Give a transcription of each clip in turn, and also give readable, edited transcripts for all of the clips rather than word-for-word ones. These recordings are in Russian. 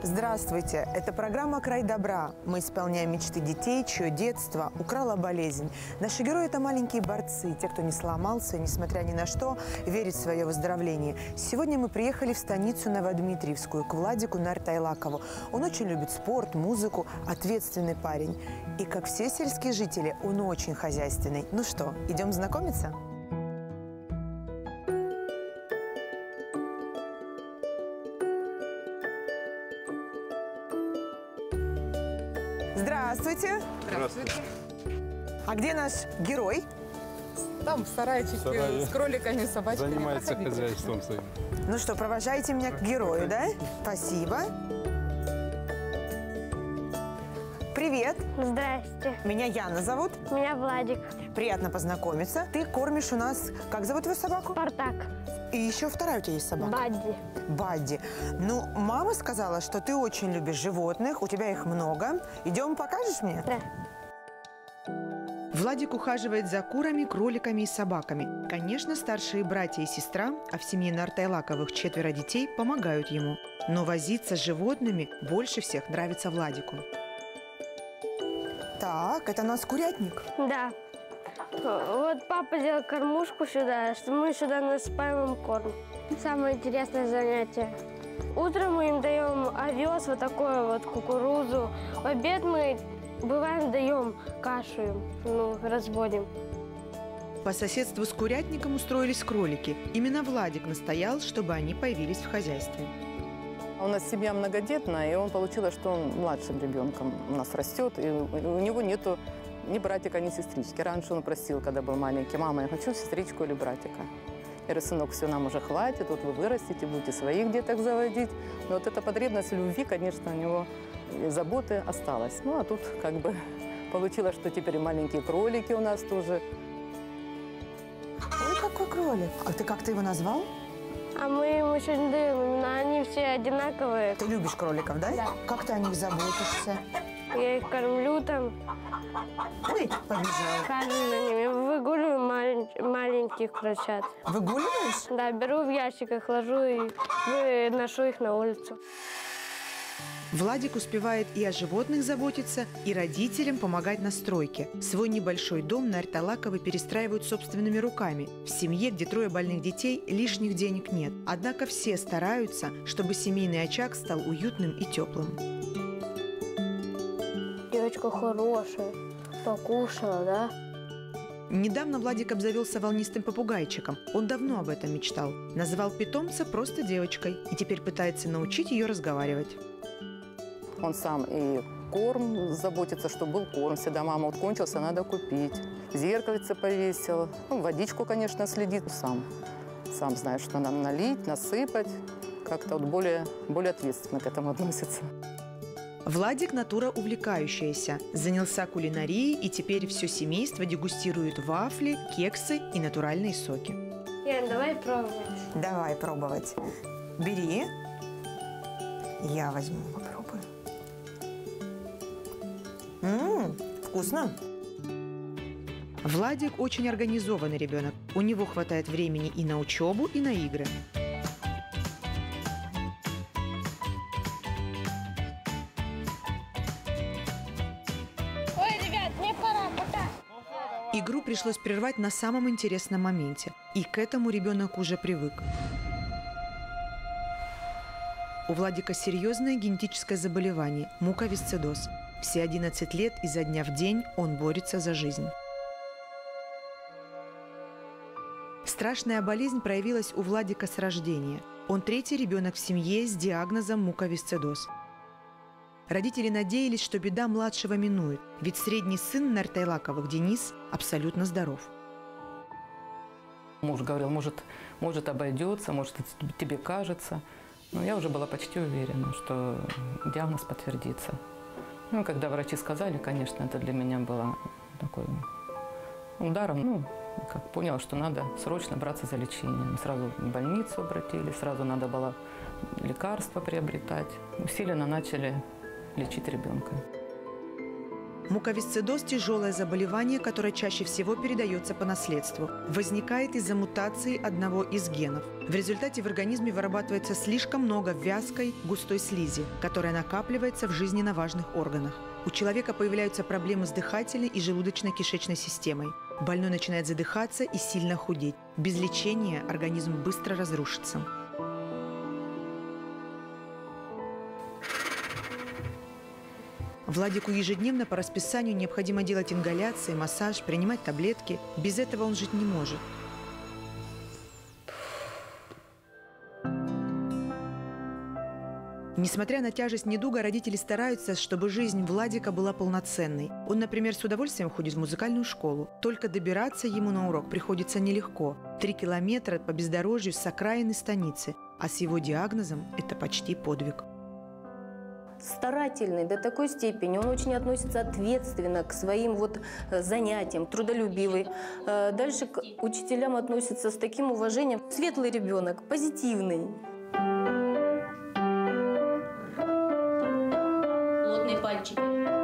Здравствуйте! Это программа «Край добра». Мы исполняем мечты детей, чье детство украла болезнь. Наши герои – это маленькие борцы, те, кто не сломался, несмотря ни на что, верит в свое выздоровление. Сегодня мы приехали в станицу Новодмитриевскую, к Владику Нартайлакову. Он очень любит спорт, музыку, ответственный парень. И, как все сельские жители, он очень хозяйственный. Ну что, идем знакомиться? Здравствуйте! Здравствуйте. А где наш герой? Там в сарайчике с кроликами, собачками. Занимается Проходите. хозяйством своим. Ну что, провожаете меня к герою, да? Спасибо. Привет! Здрасте. Меня Яна зовут. Меня Владик. Приятно познакомиться. Ты кормишь у нас... Как зовут твою собаку? Спартак. И еще вторая у тебя есть собака? Бадди. Бадди. Ну, мама сказала, что ты очень любишь животных, у тебя их много. Идем, покажешь мне? Да. Владик ухаживает за курами, кроликами и собаками. Конечно, старшие братья и сестра, а в семье Нартайлаковых 4 детей, помогают ему. Но возиться с животными больше всех нравится Владику. Так, это у нас курятник. Да. Вот папа делал кормушку сюда, что мы сюда насыпаем им корм. Самое интересное занятие. Утром мы им даем овес, вот такое вот, кукурузу. В обед мы, бываем, даем кашу им, разводим. По соседству с курятником устроились кролики. Именно Владик настоял, чтобы они появились в хозяйстве. У нас семья многодетная, и он получилось, что он младшим ребенком у нас растет, и у него нету ни братика, ни сестрички. Раньше он просил, когда был маленький: мама, я хочу сестричку или братика. Я говорю: сынок, все, нам уже хватит, вот вы вырастете, будете своих деток заводить. Но вот эта потребность в любви, конечно, у него и заботы осталась. Ну, а тут как бы получилось, что теперь и маленькие кролики у нас тоже. Ой, какой кролик! А ты как-то его назвал? А мы ему еще не даем, именно они все одинаковые. Ты любишь кроликов, да? Да. Как ты о них заботишься? Я их кормлю там, Ой, побежал. хожу за ними, выгуливаю маленьких крольчат. Выгуливаешь? Да, беру в ящиках, ложу и выношу их на улицу. Владик успевает и о животных заботиться, и родителям помогать на стройке. Свой небольшой дом Нартайлаковы перестраивают собственными руками. В семье, где 3 больных детей, лишних денег нет. Однако все стараются, чтобы семейный очаг стал уютным и теплым. Девочка хорошая, покушала, да? Недавно Владик обзавелся волнистым попугайчиком. Он давно об этом мечтал. Назвал питомца просто девочкой и теперь пытается научить ее разговаривать. Он сам и корм заботится, чтобы был корм. Всегда: мама, вот кончился, надо купить. Зеркальце повесил. Ну, водичку, конечно, следит сам. Сам знает, что надо налить, насыпать. Как-то вот более ответственно к этому относится. Владик – натура увлекающаяся. Занялся кулинарией, и теперь все семейство дегустирует вафли, кексы и натуральные соки. Ян, давай пробовать. Давай пробовать. Бери. Я возьму, попробую. Вкусно. Владик очень организованный ребенок. У него хватает времени и на учебу, и на игры. Ой, ребят, мне пора, пока. Игру пришлось прервать на самом интересном моменте. И к этому ребенок уже привык. У Владика серьезное генетическое заболевание – муковисцидоз. Все 11 лет изо дня в день он борется за жизнь. Страшная болезнь проявилась у Владика с рождения. Он 3-й ребенок в семье с диагнозом муковисцидоз. Родители надеялись, что беда младшего минует, ведь средний сын Нартайлаковых, Денис, абсолютно здоров. Муж говорил: может обойдется, может тебе кажется. Но я уже была почти уверена, что диагноз подтвердится. Ну, когда врачи сказали, конечно, это для меня было такой ударом. Ну, как поняла, что надо срочно браться за лечение. Мы сразу в больницу обратились, сразу надо было лекарства приобретать. Усиленно начали лечить ребенка. Муковисцидоз – тяжелое заболевание, которое чаще всего передается по наследству. Возникает из-за мутации одного из генов. В результате в организме вырабатывается слишком много вязкой, густой слизи, которая накапливается в жизненно важных органах. У человека появляются проблемы с дыхательной и желудочно-кишечной системой. Больной начинает задыхаться и сильно худеть. Без лечения организм быстро разрушится. Владику ежедневно по расписанию необходимо делать ингаляции, массаж, принимать таблетки. Без этого он жить не может. Несмотря на тяжесть недуга, родители стараются, чтобы жизнь Владика была полноценной. Он, например, с удовольствием ходит в музыкальную школу. Только добираться ему на урок приходится нелегко. 3 километра по бездорожью с окраины станицы. А с его диагнозом это почти подвиг. Старательный до такой степени, он очень относится ответственно к своим занятиям, трудолюбивый. Дальше к учителям относится с таким уважением. Светлый ребенок, позитивный. Плотные пальчики.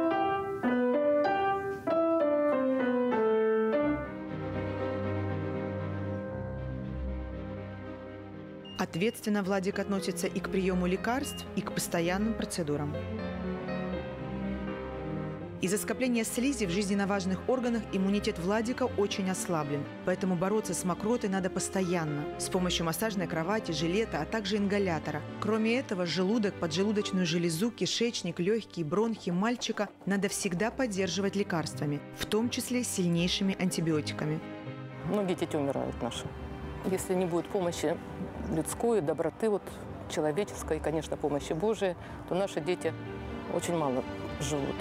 Ответственно Владик относится и к приему лекарств, и к постоянным процедурам. Из-за скопления слизи в жизненно важных органах иммунитет Владика очень ослаблен. Поэтому бороться с мокротой надо постоянно, с помощью массажной кровати, жилета, а также ингалятора. Кроме этого, желудок, поджелудочную железу, кишечник, легкие, бронхи мальчика надо всегда поддерживать лекарствами, в том числе сильнейшими антибиотиками. Многие дети умирают наши. Если не будет помощи людской, доброты, человеческой, и, конечно, помощи Божией, то наши дети очень мало живут.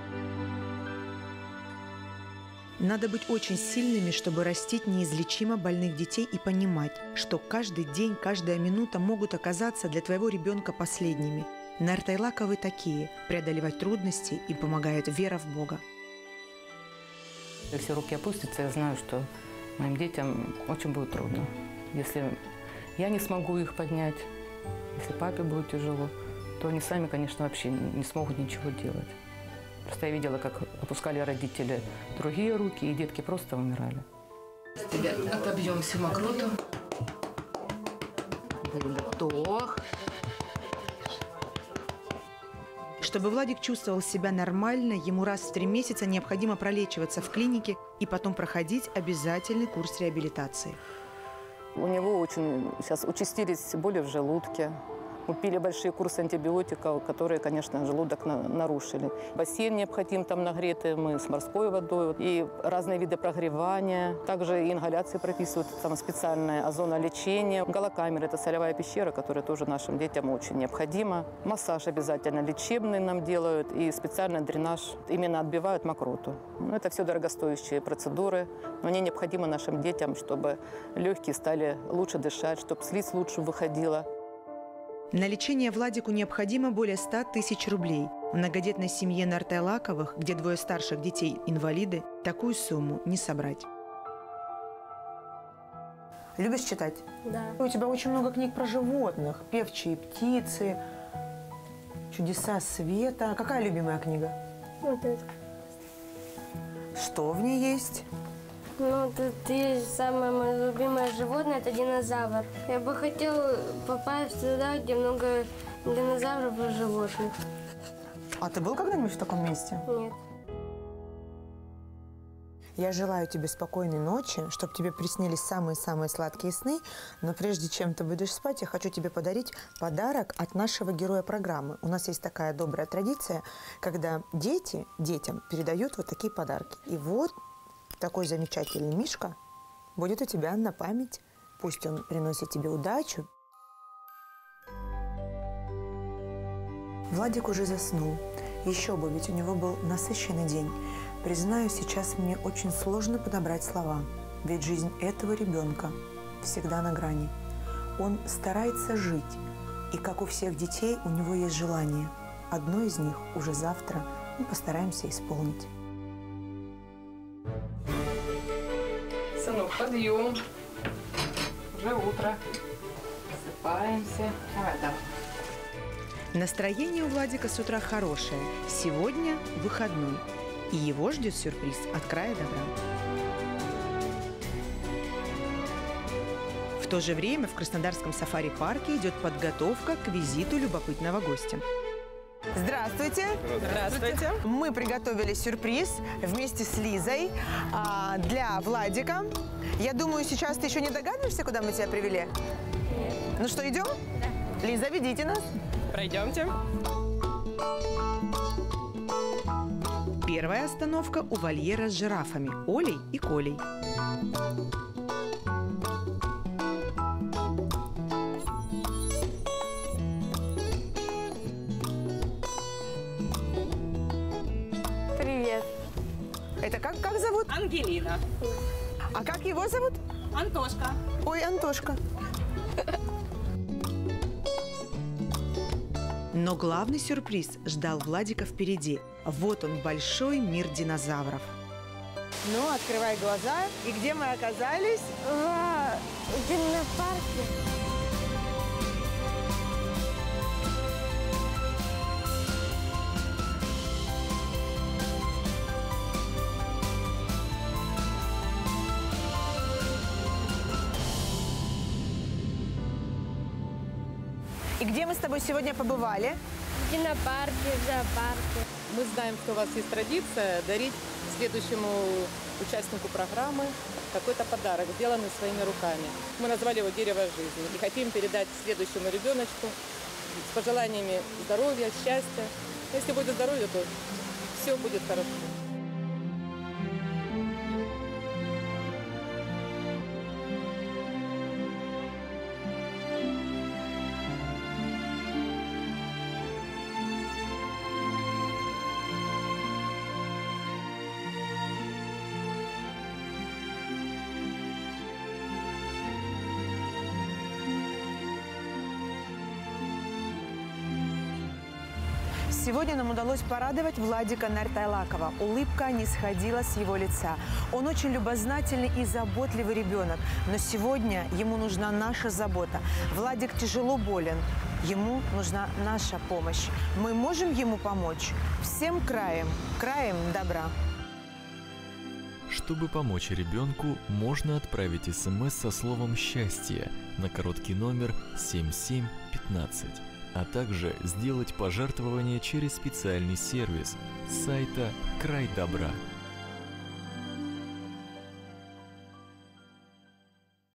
Надо быть очень сильными, чтобы растить неизлечимо больных детей и понимать, что каждый день, каждая минута могут оказаться для твоего ребенка последними. На Артайлака вы такие, преодолевать трудности и помогает вера в Бога. Если все руки опустятся, я знаю, что моим детям очень будет трудно. Если я не смогу их поднять, если папе будет тяжело, то они сами, конечно, вообще не смогут ничего делать. Просто я видела, как опускали родители другие руки, и детки просто умирали. Теперь отобьем всю мокроту. Вдох. Чтобы Владик чувствовал себя нормально, ему раз в 3 месяца необходимо пролечиваться в клинике и потом проходить обязательный курс реабилитации. У него очень сейчас участились боли в желудке. Мы пили большие курсы антибиотиков, которые, конечно, желудок нарушили. Бассейн необходим там нагретый, мы с морской водой. И разные виды прогревания. Также и ингаляции прописывают, там специальное озонолечение. Галокамера – это солевая пещера, которая тоже нашим детям очень необходима. Массаж обязательно лечебный нам делают. И специальный дренаж именно отбивают мокроту. Это все дорогостоящие процедуры. Но они необходимы нашим детям, чтобы легкие стали лучше дышать, чтобы слизь лучше выходила. На лечение Владику необходимо более 100 тысяч рублей. В многодетной семье на Артайлаковых, где 2 старших детей инвалиды, такую сумму не собрать. Любишь читать? Да. У тебя очень много книг про животных. «Певчие птицы», «Чудеса света». Какая любимая книга? Вот это. Что в ней есть? Ну, тут есть самое мое любимое животное – это динозавр. Я бы хотела попасть туда, где много динозавров и животных. А ты был когда-нибудь в таком месте? Нет. Я желаю тебе спокойной ночи, чтобы тебе приснились самые-самые сладкие сны. Но прежде чем ты будешь спать, я хочу тебе подарить подарок от нашего героя программы. У нас есть такая добрая традиция, когда дети детям передают вот такие подарки. И вот такой замечательный мишка будет у тебя на память. Пусть он приносит тебе удачу. Владик уже заснул. Еще бы, ведь у него был насыщенный день. Признаю, сейчас мне очень сложно подобрать слова. Ведь жизнь этого ребенка всегда на грани. Он старается жить. И, как у всех детей, у него есть желание. Одно из них уже завтра мы постараемся исполнить. Сынок, подъем. Уже утро. Просыпаемся. Давай. Настроение у Владика с утра хорошее. Сегодня выходной. И его ждет сюрприз от края добра. В то же время в Краснодарском сафари-парке идет подготовка к визиту любопытного гостя. Здравствуйте! Здравствуйте! Мы приготовили сюрприз вместе с Лизой для Владика. Я думаю, сейчас ты еще не догадываешься, куда мы тебя привели? Ну что, идем? Да. Лиза, ведите нас. Пройдемте. Первая остановка у вольера с жирафами Олей и Колей. Привет. Это как зовут? Ангелина. А как его зовут? Антошка. Ой, Антошка. Но главный сюрприз ждал Владика впереди. Вот он, большой мир динозавров. Ну, открывай глаза. И где мы оказались? В динопарке. И где мы с тобой сегодня побывали? В динопарке, в зоопарке. Мы знаем, что у вас есть традиция дарить следующему участнику программы какой-то подарок, сделанный своими руками. Мы назвали его «Дерево жизни» и хотим передать следующему ребеночку с пожеланиями здоровья, счастья. Если будет здоровье, то все будет хорошо. Сегодня нам удалось порадовать Владика Нартайлакова. Улыбка не сходила с его лица. Он очень любознательный и заботливый ребенок. Но сегодня ему нужна наша забота. Владик тяжело болен. Ему нужна наша помощь. Мы можем ему помочь всем краем добра. Чтобы помочь ребенку, можно отправить СМС со словом «Счастье» на короткий номер 7715, а также сделать пожертвование через специальный сервис с сайта «Край добра».